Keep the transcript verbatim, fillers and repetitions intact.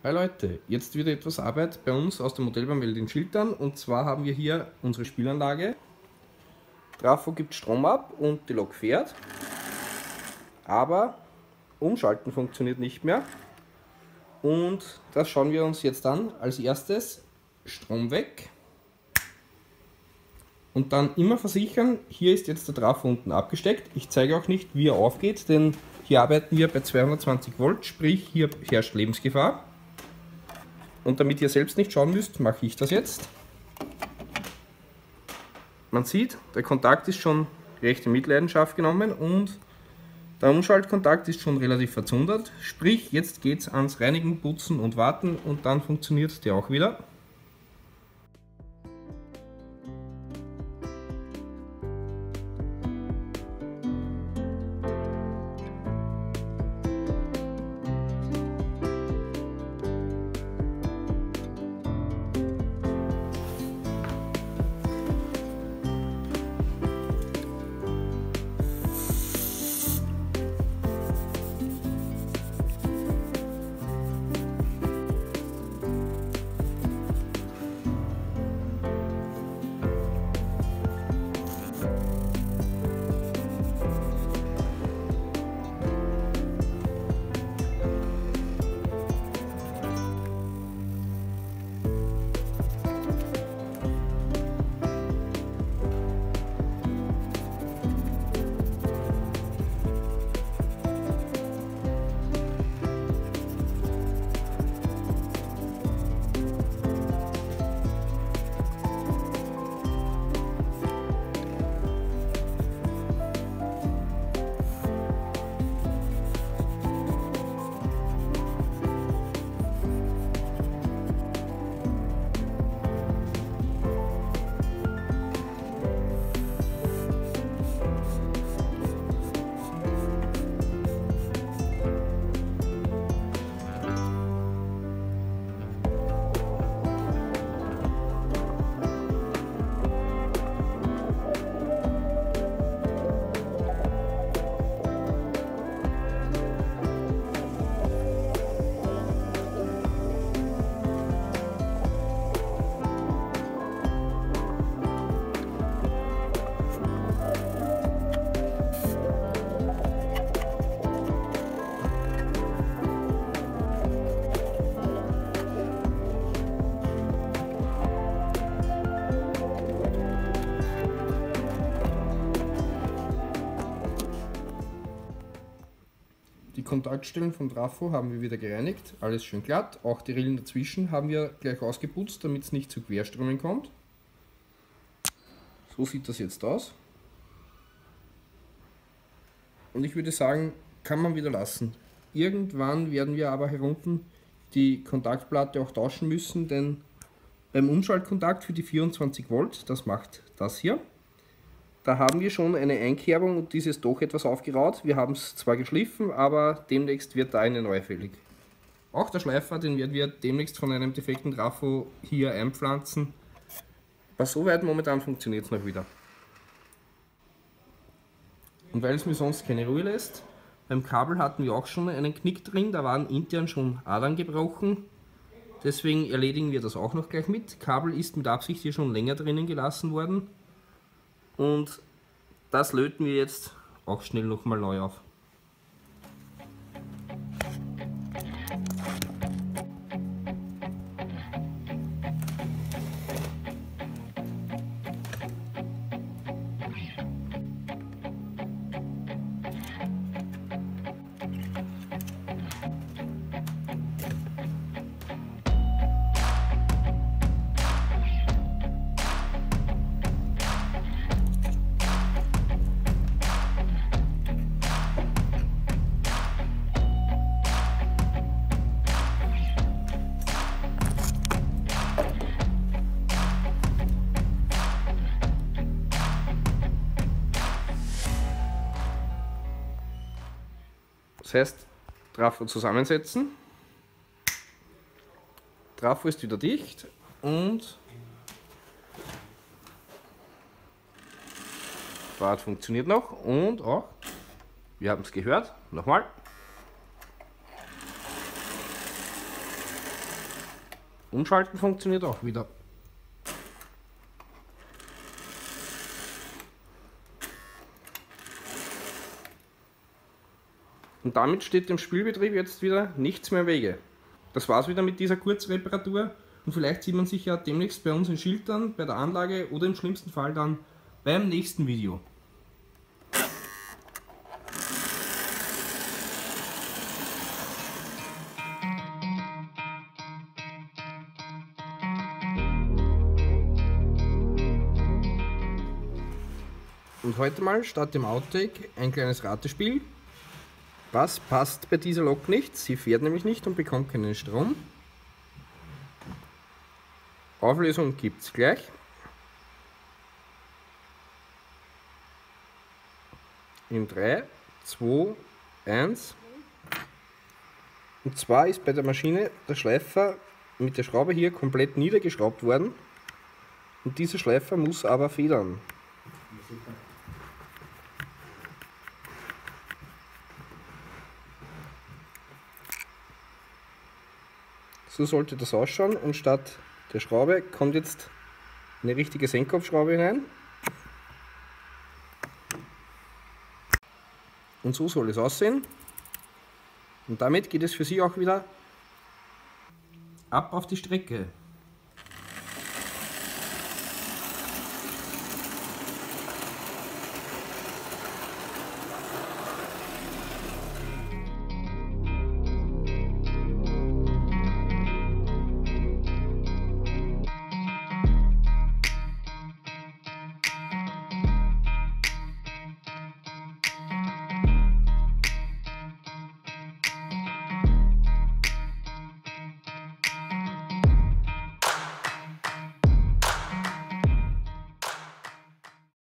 Hi Leute, jetzt wieder etwas Arbeit bei uns aus der Modellbahnwelt in Schiltern, und zwar haben wir hier unsere Spielanlage. Trafo gibt Strom ab und die Lok fährt, aber Umschalten funktioniert nicht mehr, und das schauen wir uns jetzt an. Als erstes Strom weg und dann immer versichern. Hier ist jetzt der Trafo unten abgesteckt. Ich zeige auch nicht, wie er aufgeht, denn hier arbeiten wir bei zweihundertzwanzig Volt, sprich hier herrscht Lebensgefahr. Und damit ihr selbst nicht schauen müsst, mache ich das jetzt. Man sieht, der Kontakt ist schon recht in Mitleidenschaft genommen und der Umschaltkontakt ist schon relativ verzundert. Sprich, jetzt geht es ans Reinigen, Putzen und Warten und dann funktioniert der auch wieder. Die Kontaktstellen vom Trafo haben wir wieder gereinigt, alles schön glatt, auch die Rillen dazwischen haben wir gleich ausgeputzt, damit es nicht zu Querströmen kommt. So sieht das jetzt aus. Und ich würde sagen, kann man wieder lassen. Irgendwann werden wir aber hier unten die Kontaktplatte auch tauschen müssen, denn beim Umschaltkontakt für die vierundzwanzig Volt, das macht das hier, da haben wir schon eine Einkerbung und diese ist doch etwas aufgeraut. Wir haben es zwar geschliffen, aber demnächst wird da eine neue fällig. Auch der Schleifer, den werden wir demnächst von einem defekten Trafo hier einpflanzen. Aber soweit momentan funktioniert es noch wieder. Und weil es mir sonst keine Ruhe lässt, beim Kabel hatten wir auch schon einen Knick drin, da waren intern schon Adern gebrochen. Deswegen erledigen wir das auch noch gleich mit. Kabel ist mit Absicht hier schon länger drinnen gelassen worden. Und das löten wir jetzt auch schnell nochmal neu auf. Das heißt, Trafo zusammensetzen, Trafo ist wieder dicht und Draht funktioniert noch und auch, wir haben es gehört, nochmal. Umschalten funktioniert auch wieder. Und damit steht dem Spielbetrieb jetzt wieder nichts mehr im Wege. Das war's wieder mit dieser Kurzreparatur und vielleicht sieht man sich ja demnächst bei uns in Schiltern, bei der Anlage oder im schlimmsten Fall dann beim nächsten Video. Und heute mal statt dem Outtake ein kleines Ratespiel. Was passt bei dieser Lok nicht? Sie fährt nämlich nicht und bekommt keinen Strom. Auflösung gibt es gleich. In drei, zwei, eins. Und zwar ist bei der Maschine der Schleifer mit der Schraube hier komplett niedergeschraubt worden. Und dieser Schleifer muss aber federn. So sollte das ausschauen und statt der Schraube kommt jetzt eine richtige Senkkopfschraube hinein. Und so soll es aussehen. Und damit geht es für Sie auch wieder ab auf die Strecke.